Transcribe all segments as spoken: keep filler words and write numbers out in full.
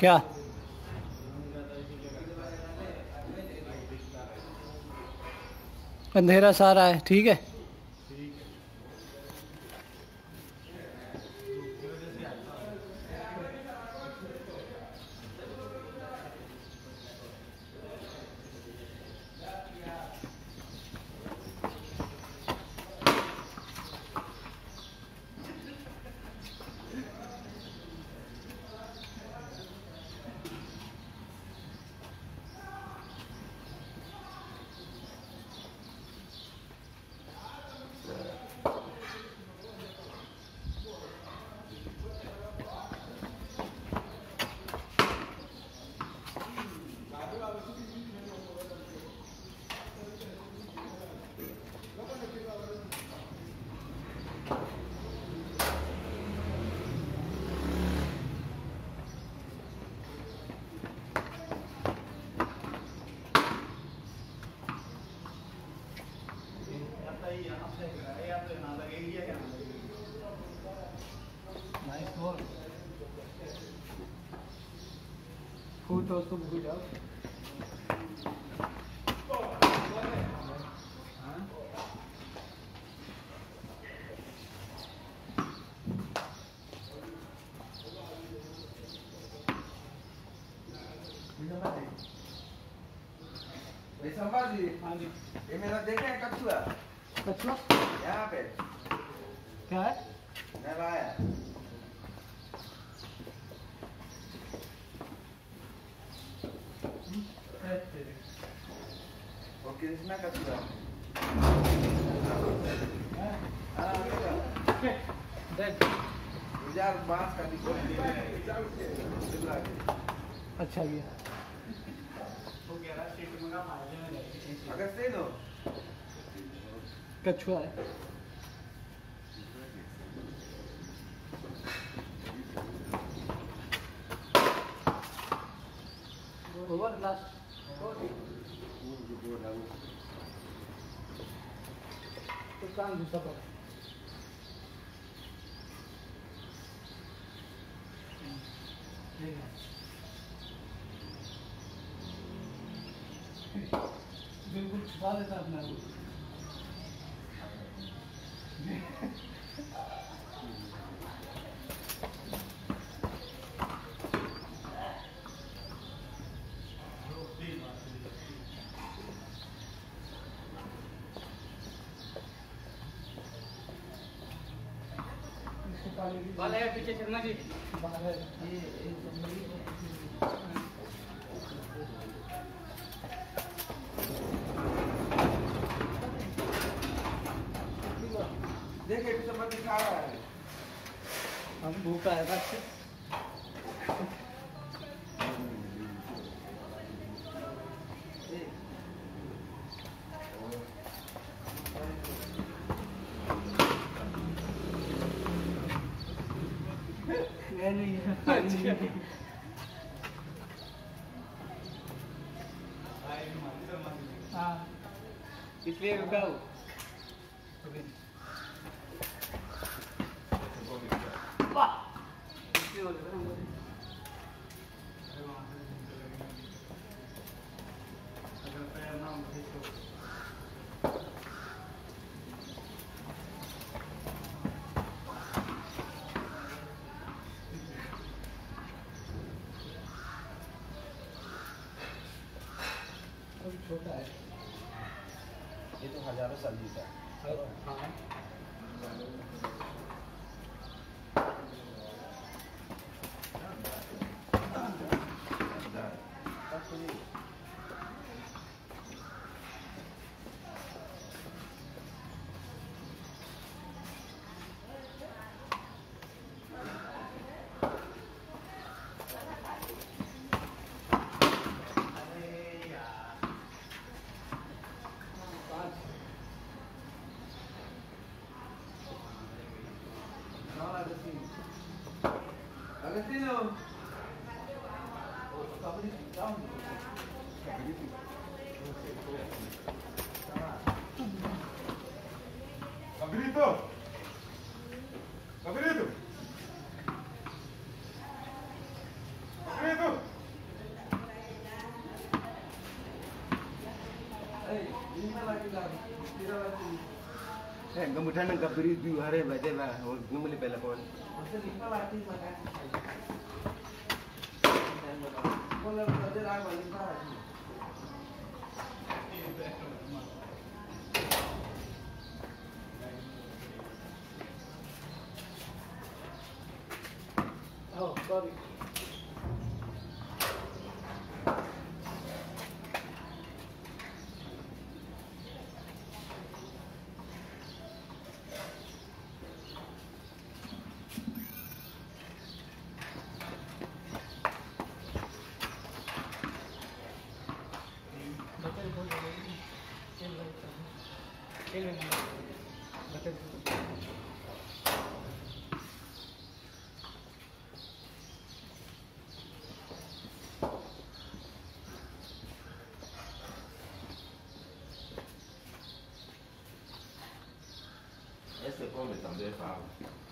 क्या अंधेरा सा रहा है, ठीक है। फूल तो उसको भूल जाओ। संभाजी, हाँ जी, ये मेरा देखे है कछुआ। कछुआ यहाँ पे क्या है? मैं लाया। वो कृष्णा कछुआ। हाँ, गुजार बांस का दिखो। अच्छा गया। अगर से लो कछुआ है। ओवर लास्ट तो काम दूसरा पर बिल्कुल छुपा देता अपना को। बाल है पीछे चलना जी। बाहर है ये देखे तो सब दिखा रहा है। हम भूखा है बस। हाँ इसलिए रुका हूँ। छोटा है ये तो हजारों साल जीता है। हाँ Agostino. Cabrito! Cabrito! Cabrito! Kemudian nang kabiri di hari baca lah, ngumuli telepon. Oh, sorry. Esse come também fala.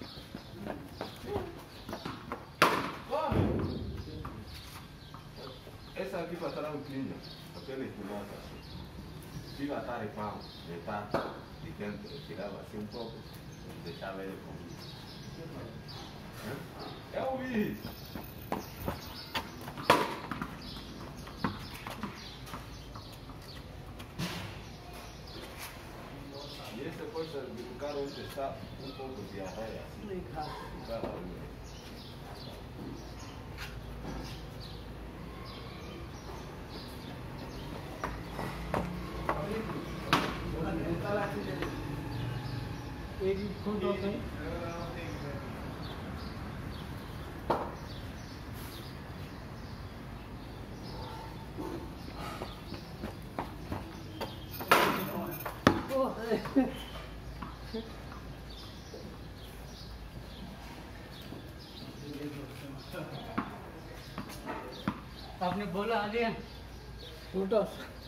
Essa aqui para estar um clean, aquele que nota. Fica a estar em pau, deitar de dentro, tirava assim um pouco, deixava ele com. É o bicho. E essa coisa de o cara onde está um pouco de arraia assim. O cara एक foot होते हैं आपने बोला आ गया फुटो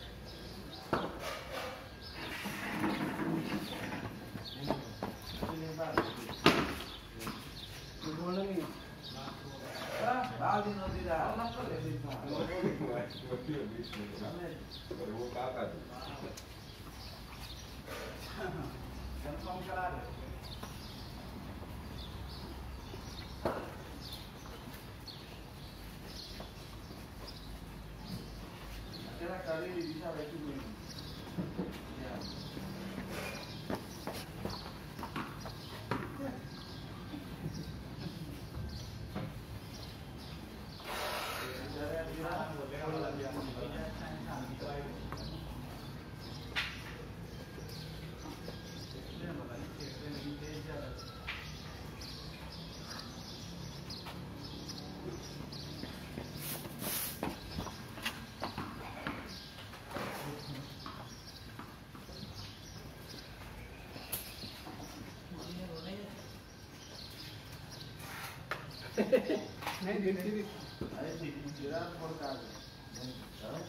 नहीं गिनती नहीं अरे tirar por casa, ¿sabes?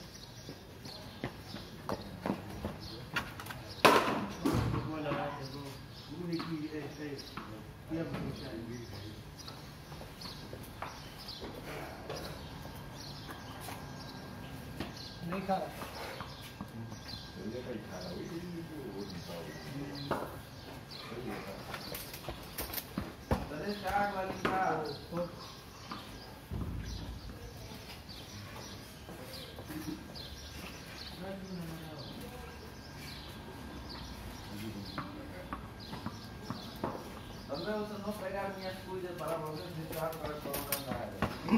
वो लगा के वो पूरी की ऐसे ये पूछा नहीं खा Ele vai cara, ele o outro Deixa a água limpar. Também você não pegar minhas coisas para vocês deixar para colocar na área.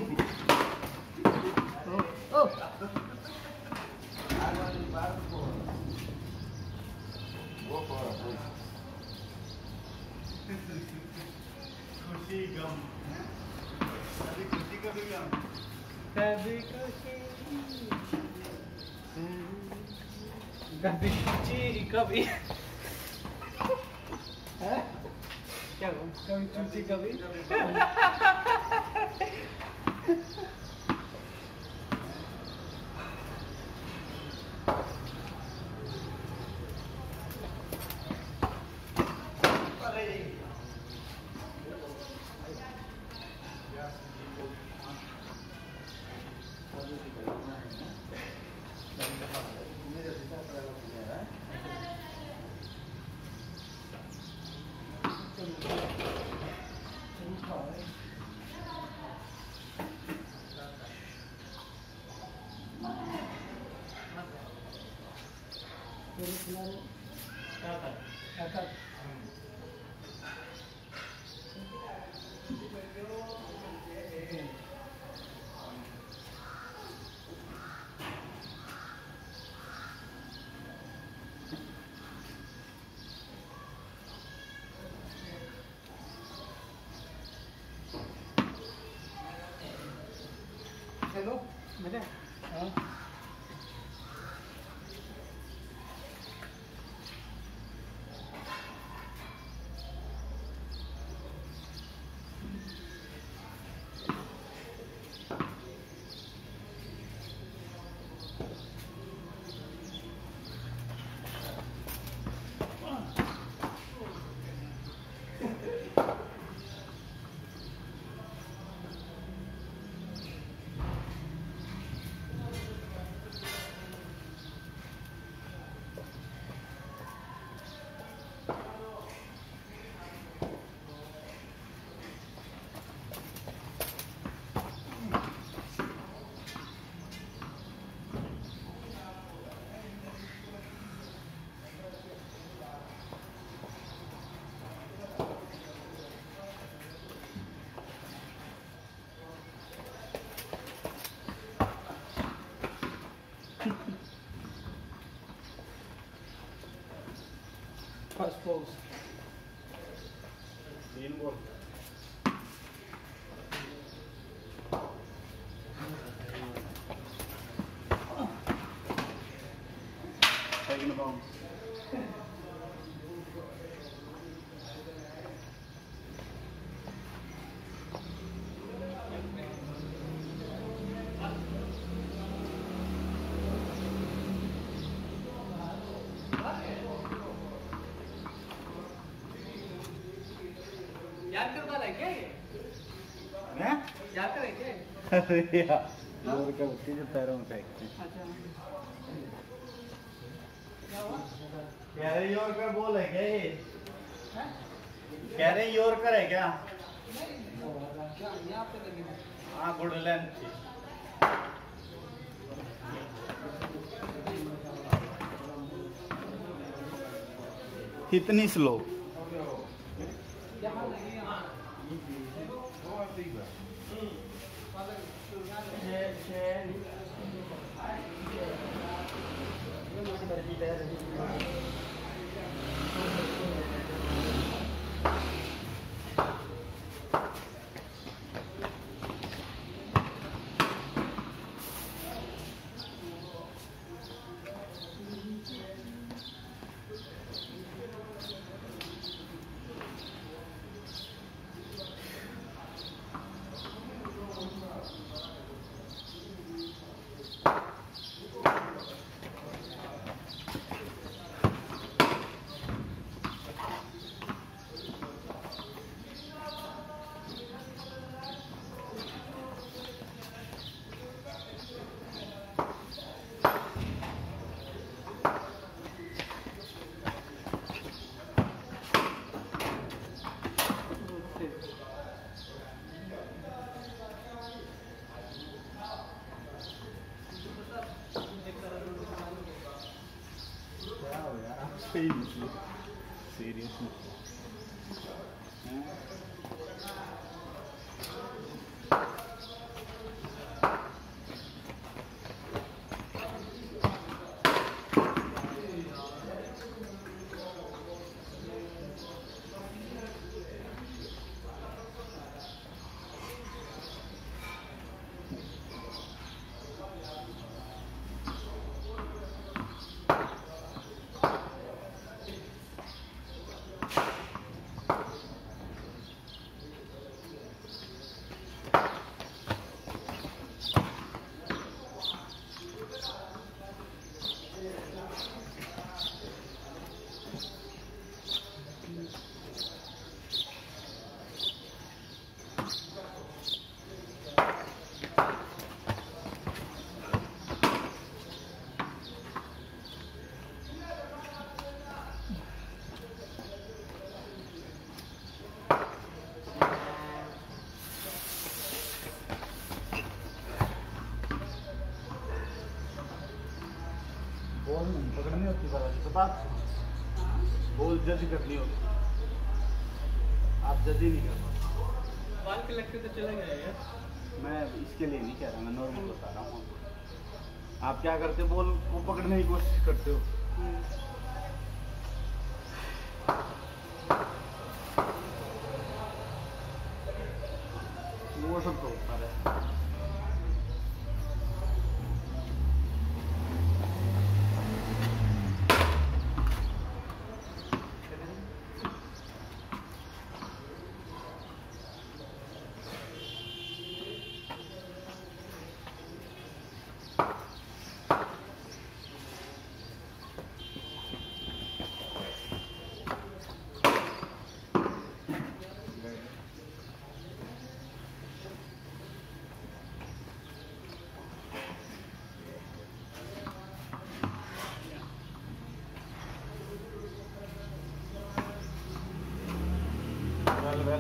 Oh! Água limpada fora. Vou fora, pois. खुशी गम कभी खुशी कभी गम कभी खुशी कभी खुशी कभी है क्या कभी खुशी कभी हेलो मजा हाँ First pose. Main ball. Taking the bomb. याद कर वाला है क्या ये हैं? याद कर है क्या अरे यार जोर का बच्चे जो पैरों में फेंकते हैं। अच्छा क्या हुआ कह रहे यॉर्कर बॉल है क्या ये? हैं? कह रहे यॉर्कर है क्या? क्या यहाँ पे लगी है? हाँ गुड लेंथ की। इतनी स्लो यहाँ लगी है, यहाँ Seriously. Seriously. जज करनी होगी, आप जज ही नहीं कर पाते। बाल के लगते तो चला जाएगा। मैं इसके लिए नहीं कह रहा, मैं नॉर्मल बता रहा हूँ। आप क्या करते हो, बॉल को पकड़ने की कोशिश करते हो। वो सब तो होता है। Well, well.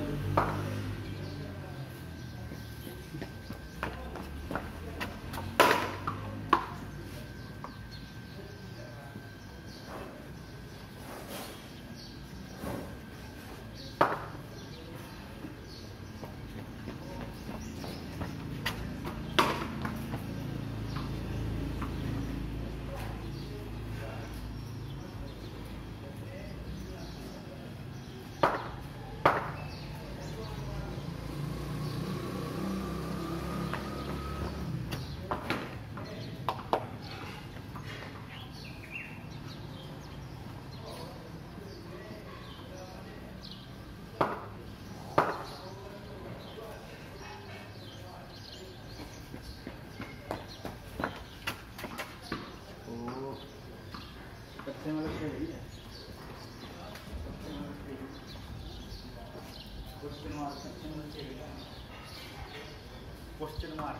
Question mark.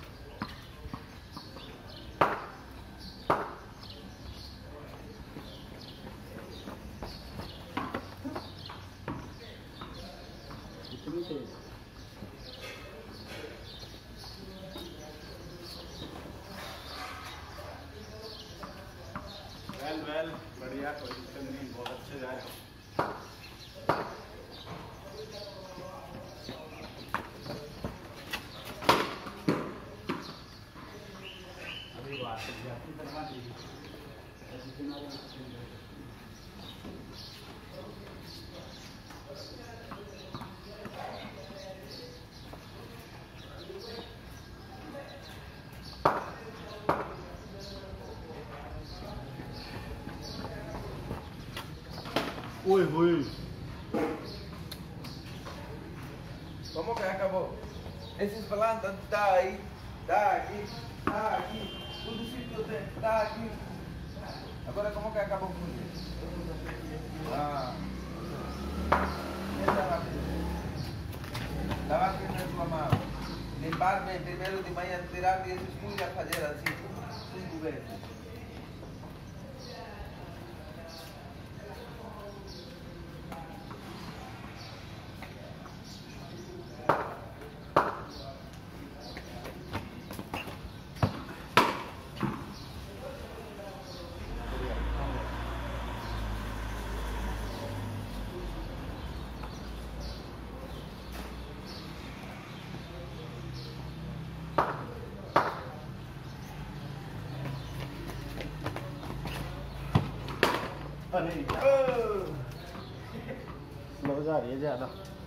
इतनी तेज। वेल वेल बढ़िया, पोजीशन नहीं, बहुत अच्छे जा रहे हो। Uy, uy. ¿Cómo que acabou? Esses plantas tá aí, tá aqui, tá aqui, tudo sítio tá aqui. Agora como que acabou com isso? Ah. Essa rápido. Estava aqui reclamando. Limpar bem, primeiro de manhã, tirar esses furos e fazer assim, cinco vezes. नहीं slow जा रही है ज़्यादा।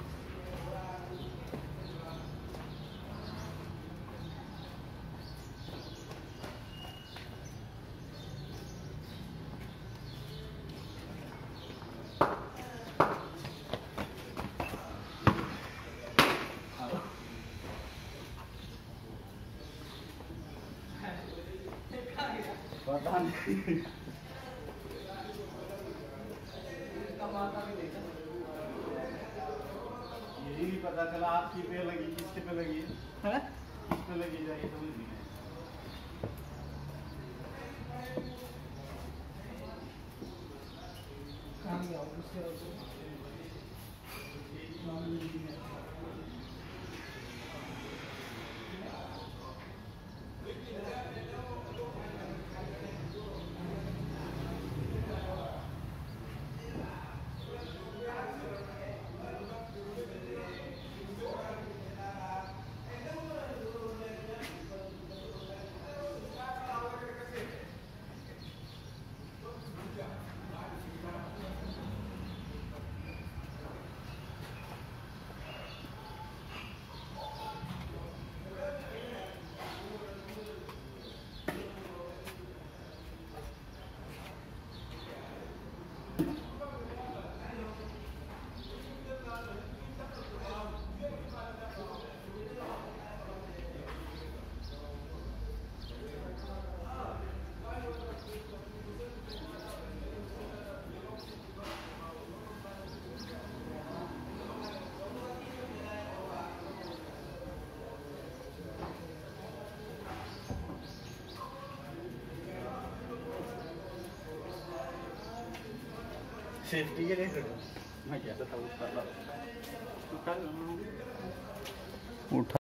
पता नहीं यही नहीं पता चला आपकी पे लगी, किसके पे लगी है, किस पे लगी जाएगी समझ नहीं है। सेफ्टी के लिए खड़े मैं कहता था उठा ला उठा ला। उठा